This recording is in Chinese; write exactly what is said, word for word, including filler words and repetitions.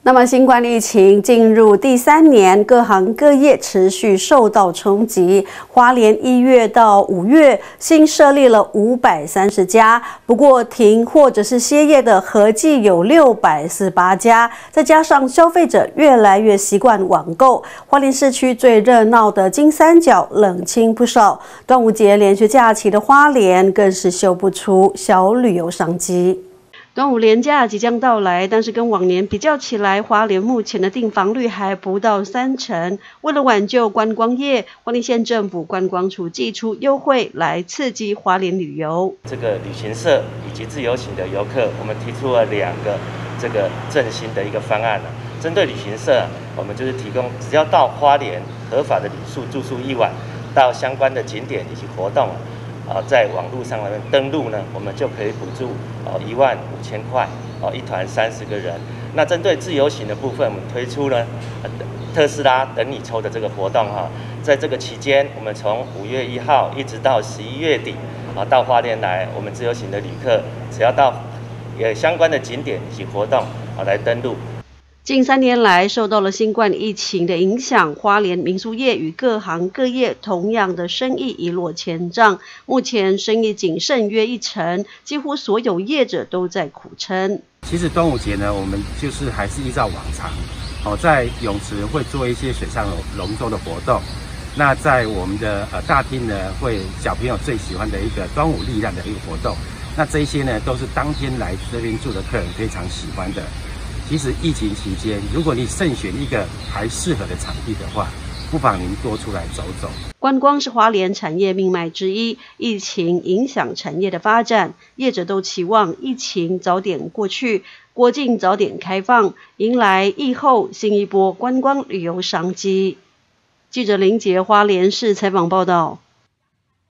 那么，新冠疫情进入第三年，各行各业持续受到冲击。花莲一月到五月新设立了五百三十家，不过停或者是歇业的合计有六百四十八家。再加上消费者越来越习惯网购，花莲市区最热闹的金三角冷清不少。端午节连续假期的花莲更是秀不出小旅游商机。 端午连假即将到来，但是跟往年比较起来，花莲目前的订房率还不到三成。为了挽救观光业，花莲县政府观光处祭出优惠来刺激花莲旅游。 这个旅行社以及自由行的游客，我们提出了两个这个振兴的一个方案。针对旅行社，我们就是提供只要到花莲合法的旅宿住宿一晚，到相关的景点以及活动。 啊，在网络上面登录呢，我们就可以补助哦一万五千块哦，一团三十个人。那针对自由行的部分，我们推出了特斯拉等你抽的这个活动哈，在这个期间，我们从五月一号一直到十一月底啊，到花莲来，我们自由行的旅客只要到呃相关的景点以及活动啊来登录。 近三年来，受到了新冠疫情的影响，花莲民宿业与各行各业同样的生意一落千丈。目前生意仅剩约一成，几乎所有业者都在苦撑。 其实端午节呢，我们就是还是依照往常，哦，在泳池会做一些水上龙舟的活动。那在我们的呃大厅呢，会小朋友最喜欢的一个端午力量的一个活动。那这一些呢，都是当天来这边住的客人非常喜欢的。 其实疫情期间，如果你慎选一个还适合的场地的话，不妨您多出来走走。 观光是花莲产业命脉之一，疫情影响产业的发展，业者都期望疫情早点过去，国境早点开放，迎来疫后新一波观光旅游商机。记者林杰花莲市采访报道。